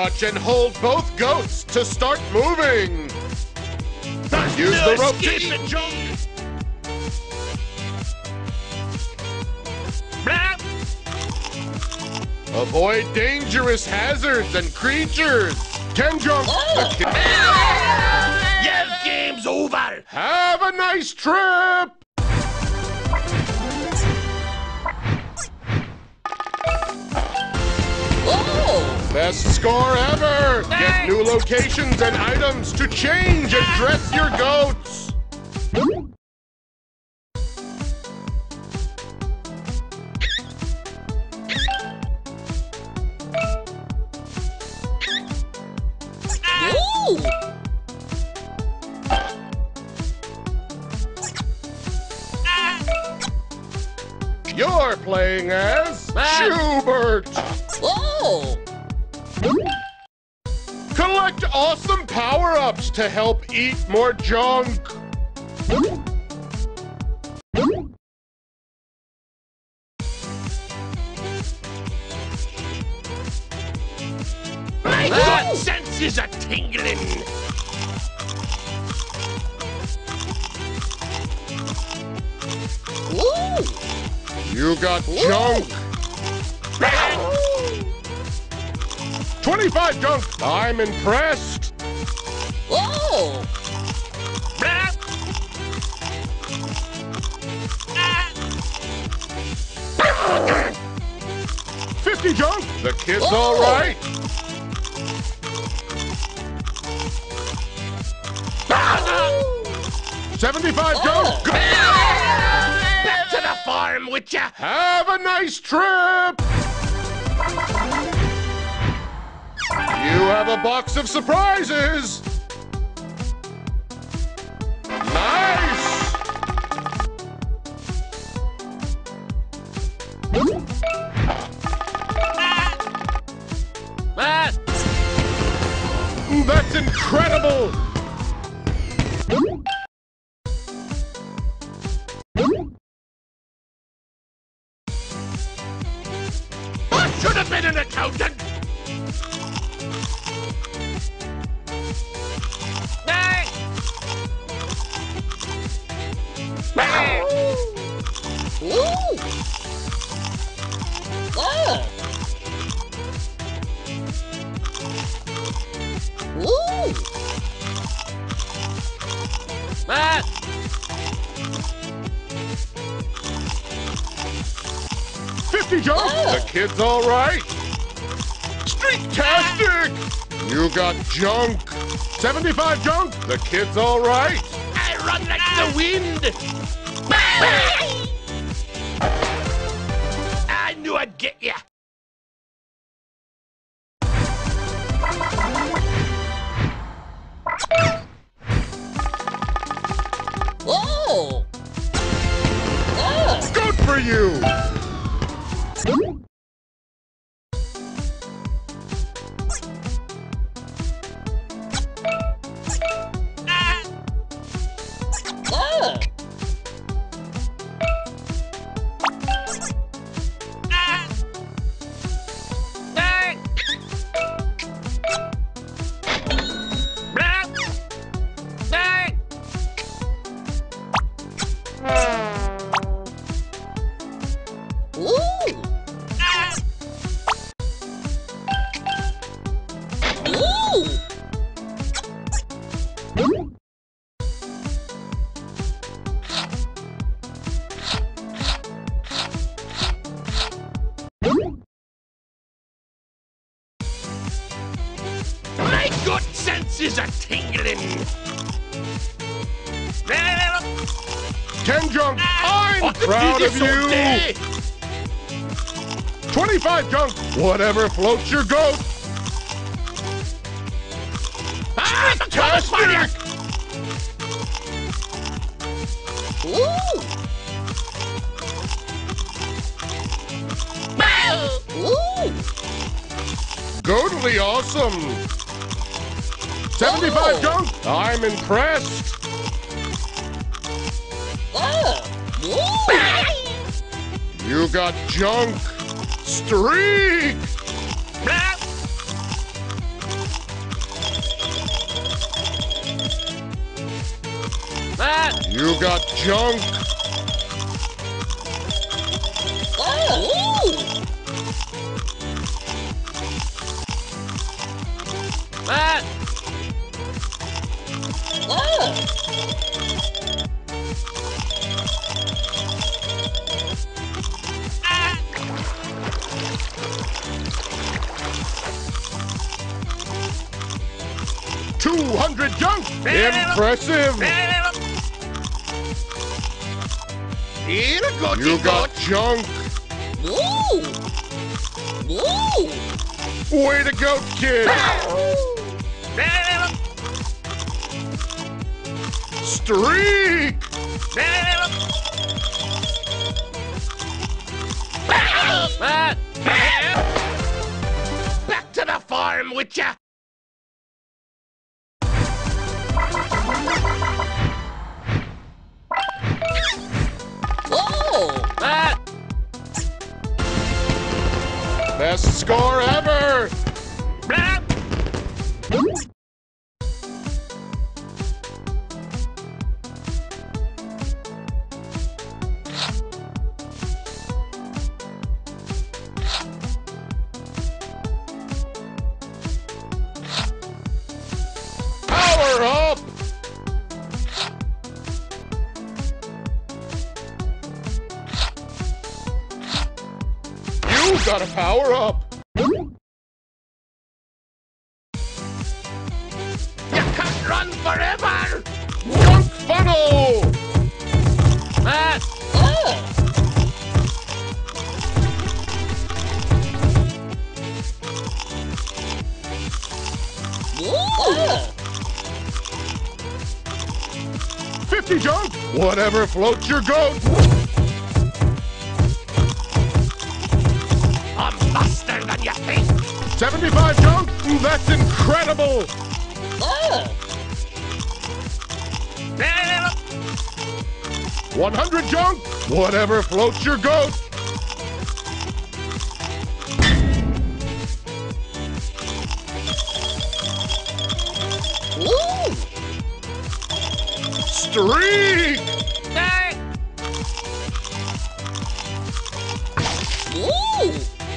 touch and hold both goats to start moving. Use the rope to eat junk. Avoid dangerous hazards and creatures. 10 jump. Your game's over. Have a nice trip. Best score ever! Get new locations and items to change and dress your goats! You're playing as Schubert! Collect awesome power-ups to help eat more junk! My good senses are tingling! You got junk! 25 junk! I'm impressed! Whoa! 50 junk! The kid's all right! $75 junk! Back to the farm with ya! Have a nice trip! You have a box of surprises! Nice! That's incredible! I should have been an accountant! Junk. The kid's all right. Streak-tastic! You got junk. 75 junk. The kid's all right. I run like the wind. I knew I'd get ya. Whoa! Good for you. My good senses are tingling. 10 junk. I'm proud of you. 25 junk. Whatever floats your goat. Fantastic. Totally awesome. 75 junk. I'm impressed. You got junk. Streak. You got junk. Oh! Ah! Oh! 200 junk. Impressive. Here go, You got junk. Woo! Woo! Way to go, kid. Streak. Back to the farm with ya! Whoa! Best score ever. Power up. You gotta power up. You can't run forever! Junk funnel. Oh! Woo! 50 junk. Whatever floats your goat. I'm faster than you think! 75 junk. That's incredible. Oh! 100 junk. Whatever floats your goat. Woo! Streak. Woo!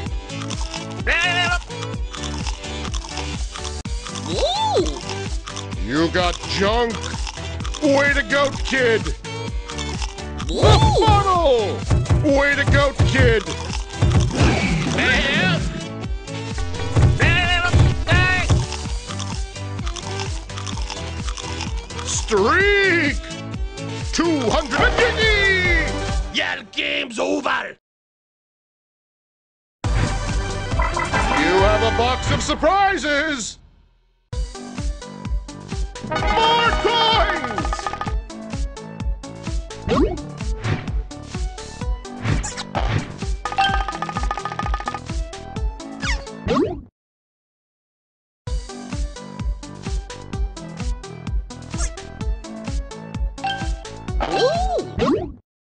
Woo! You got junk. Way to go, kid. Woo! Funnel. Way to go, kid. Streak. 250. Your game's over! You have a box of surprises. More coins. Woo!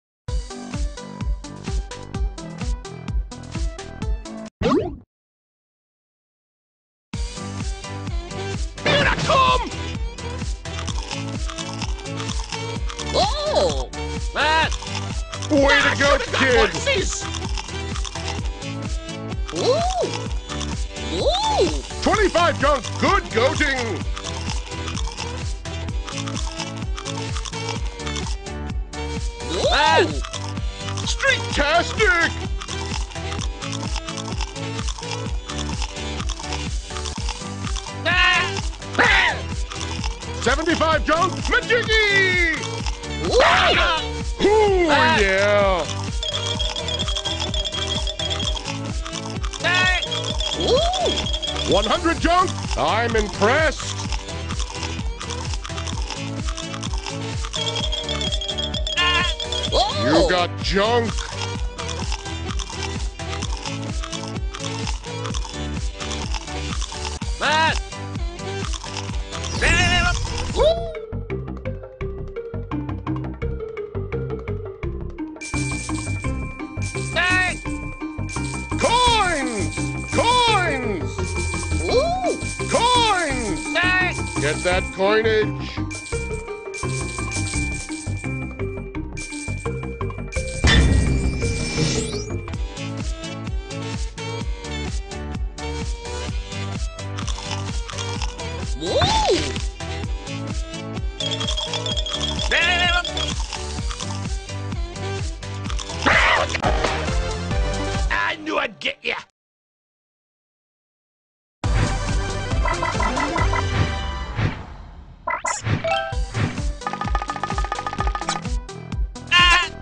Here I come! Oh! Way to go, kid. Horses! Woo! Woo! 25 junk. Good goating. Woo! Streaktastic. Ah! 75 junk. Majiggy. Woo! Ooh, yeah. Woo! 100 junk. I'm impressed. Oh! You got junk. Coins! Coins! Woo! Coins! Get that coinage.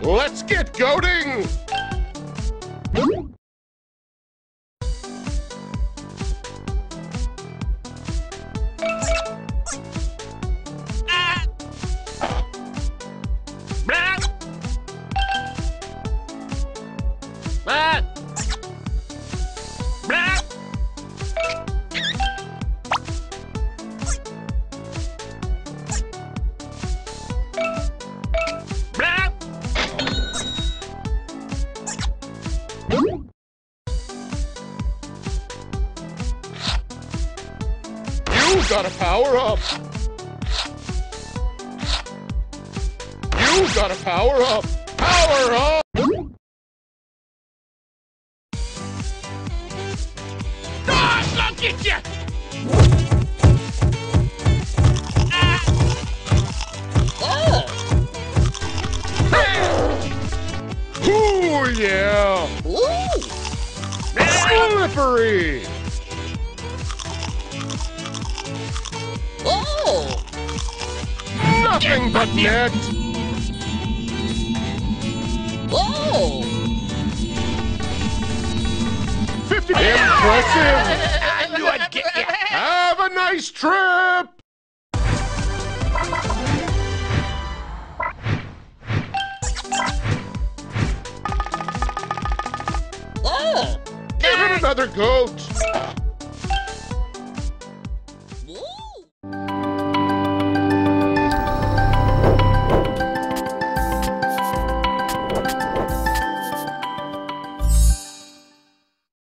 Let's get goating! You gotta power up! You gotta power up! Power up! Ah, look at you! Ooh, yeah! Ooh. Slippery! Oh. Nothing but net! Oh. 50. Impressive! I knew I'd get you! Have a nice trip! Oh. Give it another goat!